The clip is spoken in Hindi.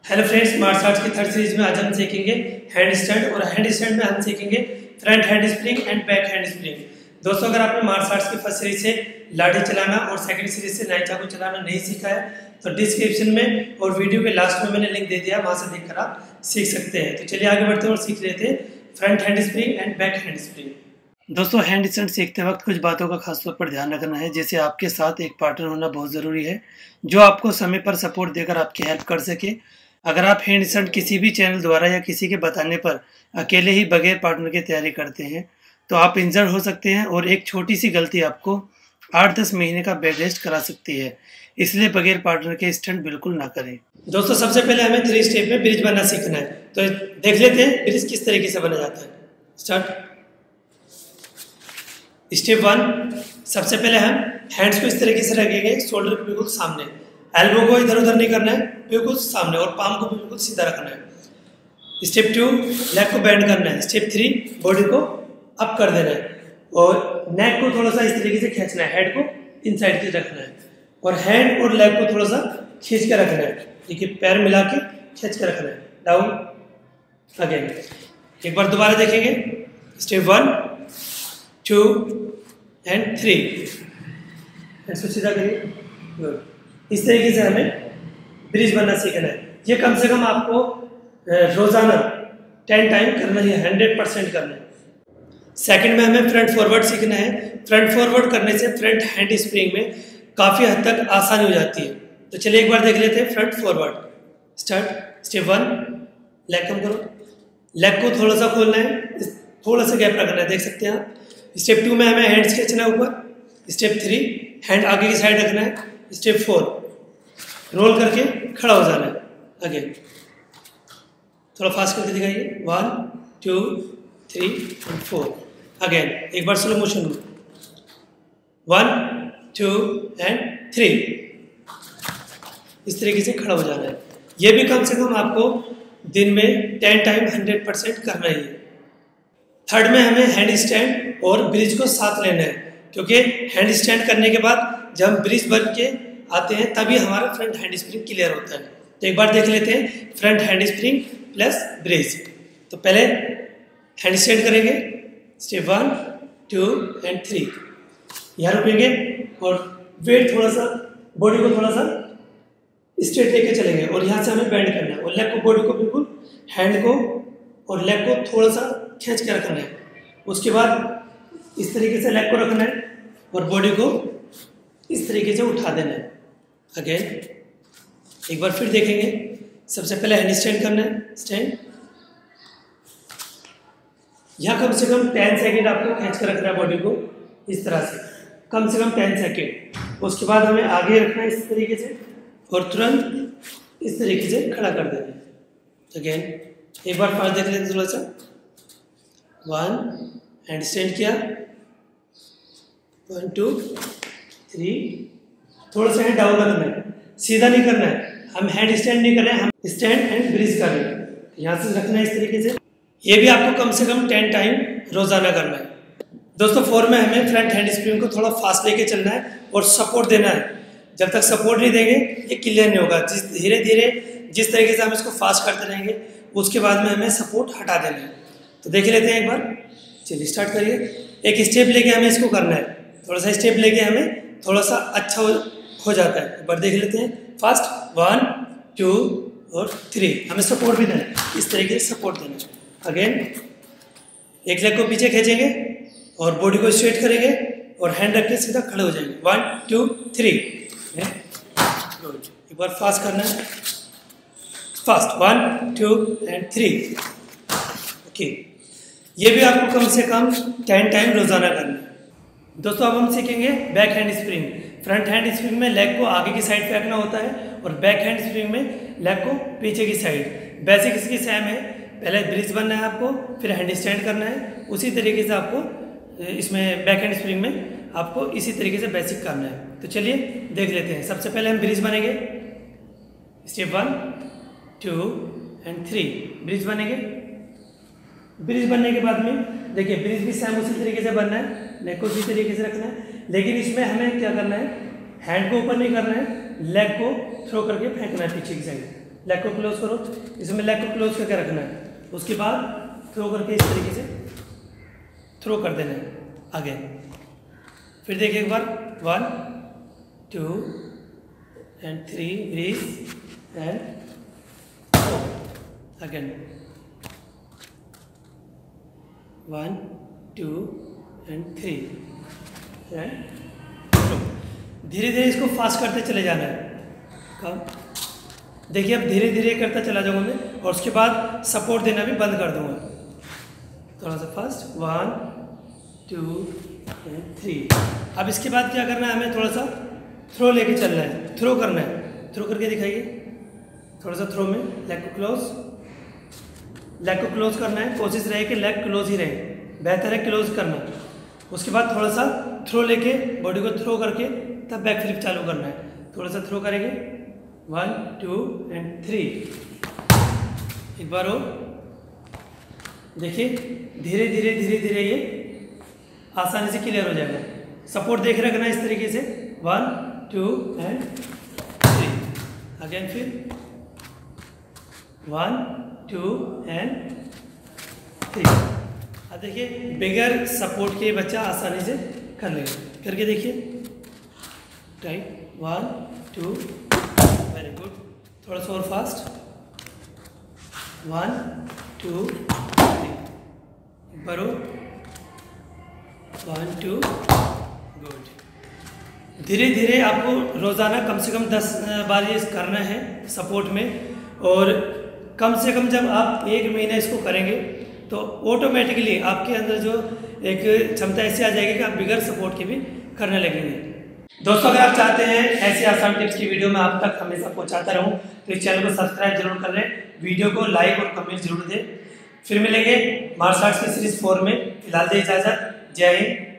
हेलो फ्रेंड्स, मार्शल आर्ट्स की थर्ड सीरीज में आज हम सीखेंगे हैंड स्टैंड। और हैंड स्टैंड में हम सीखेंगे front hand spring and back hand spring. दोस्तों, अगर आपने मार्शल आर्ट्स की फर्स्ट सीरीज से लाठी चलाना और सेकंड सीरीज से नाई चाकू चलाना नहीं सीखा है तो डिस्क्रिप्शन में और वीडियो के लास्ट में मैंने लिंक दे दिया, वहाँ से देखकर आप सीख सकते हैं। तो चलिए आगे बढ़ते हैं और सीख लेते हैं front hand spring and back hand spring. दोस्तों, हैंड स्टैंड सीखते वक्त कुछ बातों का खास तौर पर ध्यान रखना है। जैसे आपके साथ एक पार्टनर होना बहुत ज़रूरी है जो आपको समय पर सपोर्ट देकर आपकी हेल्प कर सके। अगर आप हैंड स्टैंड किसी भी चैनल द्वारा या किसी के बताने पर अकेले ही बगैर पार्टनर की तैयारी करते हैं तो आप इंजर्ड हो सकते हैं और एक छोटी सी गलती आपको 8-10 महीने का बेड रेस्ट करा सकती है। इसलिए बगैर पार्टनर के स्टंट बिल्कुल ना करें। दोस्तों, सबसे पहले हमें 3 स्टेप में ब्रिज बनना सीखना है। तो देख लेते हैं ब्रिज किस तरीके से बना जाता है। स्टार्ट। स्टेप 1, सबसे पहले हम हैंड्स को इस तरीके से रखेंगे, शोल्डर के बिल्कुल सामने, एल्बो को इधर उधर नहीं करना है, बिल्कुल सामने, और पाम को बिल्कुल सीधा रखना है। स्टेप 2, लेग को बेंड करना है। स्टेप 3, बॉडी को अप कर देना है और नेक को थोड़ा सा इस तरीके से खींचना है, हेड को इनसाइड की रखना है और हैंड और लेग को थोड़ा सा खींच के रखना है। देखिए, पैर मिला के खींच के रखना है। Down again. एक बार दोबारा देखेंगे। Step 1, 2 and 3। इसको सीधा करिए। गुड। इस तरीके से हमें ब्रिज बनना सीखना है। ये कम से कम आपको रोजाना 10 टाइम करना है, 100% करना है। सेकंड में हमें फ्रंट फॉरवर्ड सीखना है। फ्रंट फॉरवर्ड करने से फ्रंट हैंड स्प्रिंग में काफ़ी हद तक आसानी हो जाती है। तो चलिए एक बार देख लेते हैं front forward. Start. Step 1, leg कम करो, लेग को थोड़ा सा खोलना है, थोड़ा सा गैप रखना है, देख सकते हैं आप। स्टेप 2 में हमें हैंड्स खींचना है ऊपर। स्टेप 3, हैंड आगे की साइड रखना है। स्टेप 4, रोल करके खड़ा हो जाना है। अगेन थोड़ा फास्ट करके दिखाइए। 1, 2, 3 एंड 4। अगेन एक बार स्लो मोशन में। 1, 2 एंड 3। इस तरीके से खड़ा हो जाना है। ये भी कम से कम आपको दिन में 10 टाइम 100% करना ही है। थर्ड में हमें हैंड स्टैंड और ब्रिज को साथ लेना है, क्योंकि हैंड स्टैंड करने के बाद जब हम ब्रिज बन के आते हैं तभी हमारा फ्रंट हैंड स्प्रिंग क्लियर होता है। तो एक बार देख लेते हैं front hand spring plus bridge. तो पहले हैंड स्टैंड करेंगे। Step 1, 2 and 3। यहाँ रुकेंगे और वेट थोड़ा सा, बॉडी को थोड़ा सा स्ट्रेट लेके चलेंगे और यहाँ से हमें बेंड करना है और लेग को, बॉडी को बिल्कुल, हैंड को और लेग को थोड़ा सा खींच के रखना है। उसके बाद इस तरीके से लेग को रखना है और बॉडी को इस तरीके से उठा देना है। अगेन एक बार फिर देखेंगे। सबसे पहले हैंड स्टैंड करना है। स्टैंड। यहाँ कम से कम 10 सेकेंड आपको खींच कर रखना है बॉडी को, इस तरह से कम 10 सेकेंड। उसके बाद हमें आगे रखना है इस तरीके से और तुरंत इस तरीके से खड़ा कर देना है। अगेन एक बार फास्ट देख लेते थोड़ा सा। 1, हैंड स्टैंड किया। 1, 2, 3। थोड़ा सा हैंड डाउन रखना है, सीधा नहीं करना है। हम हैंड स्टैंड नहीं कर रहे हैं, हम स्टैंड एंड ब्रिज कर रहे हैं। यहाँ से रखना है इस तरीके से। ये भी आपको कम से कम 10 टाइम रोजाना करना है। दोस्तों, 4 में हमें फ्रंट हैंड स्प्रिंग को थोड़ा फास्ट लेके चलना है और सपोर्ट देना है। जब तक सपोर्ट नहीं देंगे ये क्लियर नहीं होगा। धीरे धीरे जिस तरीके से हम इसको फास्ट करते रहेंगे उसके बाद में हमें सपोर्ट हटा देना है। तो देख लेते हैं एक बार। चलिए स्टार्ट करिए। एक स्टेप लेके हमें इसको करना है, थोड़ा सा स्टेप लेके हमें थोड़ा सा अच्छा हो जाता है। एक बार देख लेते हैं फास्ट। 1, 2 और 3। हमें सपोर्ट भी देना है, इस तरीके से सपोर्ट देना है। अगेन एक लेग को पीछे खींचेंगे और बॉडी को स्ट्रेट करेंगे और हैंड रख के सीधा खड़े हो जाएंगे। 1, 2, 3। एक बार फास्ट करना है। फास्ट। 1, 2 एंड 3। ओके, ये भी आपको कम से कम 10 टाइम रोजाना करना है। दोस्तों, अब हम सीखेंगे back hand spring. Front hand spring में लेग को आगे की साइड फेंकना होता है और बैक हैंड स्प्रिंग में लेग को पीछे की साइड। बेसिक इसकी सेम है। पहले ब्रिज बनना है आपको, फिर हैंड स्टैंड करना है। उसी तरीके से आपको इसमें बैक हैंड स्प्रिंग में आपको इसी तरीके से बेसिक करना है। तो चलिए देख लेते हैं। सबसे पहले हम ब्रिज बनेंगे। Step 1, 2 and 3। ब्रिज बनेंगे। ब्रिज बनने के बाद में देखिए, ब्रिज भी सेम उसी तरीके से बनना है, नेक को उसी तरीके से रखना है। लेकिन इसमें हमें क्या करना है, हैंड को ऊपर नहीं करना है, लेग को थ्रो करके फेंकना है पीछे की साइड। लेग को क्लोज करो, इसमें लेग को क्लोज करके रखना है, उसके बाद थ्रो करके इस तरीके से थ्रो कर देना है आगे। फिर देखिए एक बार 1 2 and 3 breathe and 4 again 1 2 and 3 and 4। धीरे धीरे इसको फास्ट करते चले जाना है। कम देखिए अब धीरे धीरे करता चला जाऊंगा मैं, और उसके बाद सपोर्ट देना भी बंद कर दूंगा। थोड़ा सा फास्ट 1 2 and 3। अब इसके बाद क्या करना है, हमें थोड़ा सा थ्रो लेके चलना है, थ्रो करना है। थ्रो करके दिखाइए, थोड़ा सा थ्रो में लेग को क्लोज, लेग को क्लोज करना है। कोशिश रहे कि लेग क्लोज ही रहे, बेहतर है क्लोज करना। उसके बाद थोड़ा सा थ्रो लेके बॉडी को थ्रो करके तब बैक फ्लिप चालू करना है। थोड़ा सा थ्रो करेंगे 1 2 and 3। एक बार और देखिए, धीरे धीरे धीरे धीरे ये आसानी से क्लियर हो जाएगा। सपोर्ट देख रखना है इस तरीके से 1 2 and 3 अगेन, फिर 1 2 and 3। अब देखिए बगैर सपोर्ट के बच्चा आसानी से कर लेगा। करके देखिए, राइट 1 2 वेरी गुड। थोड़ा सा और फास्ट 1 2 3 बरो 1 2 गुड। धीरे धीरे आपको रोज़ाना कम से कम 10 बार ये करना है सपोर्ट में, और कम से कम जब आप 1 महीना इसको करेंगे तो ऑटोमेटिकली आपके अंदर जो एक क्षमता ऐसी आ जाएगी कि आप बिगर सपोर्ट के भी करने लगेंगे। दोस्तों, अगर आप चाहते हैं ऐसे आसान टिप्स की वीडियो मैं आप तक हमेशा पहुंचाता रहूं तो इस चैनल को सब्सक्राइब जरूर कर लें, वीडियो को लाइक और कमेंट जरूर दें। फिर मिलेंगे मार्शल आर्ट्स की सीरीज 4 में। फिलहाल दे इजाजत। जय हिंद।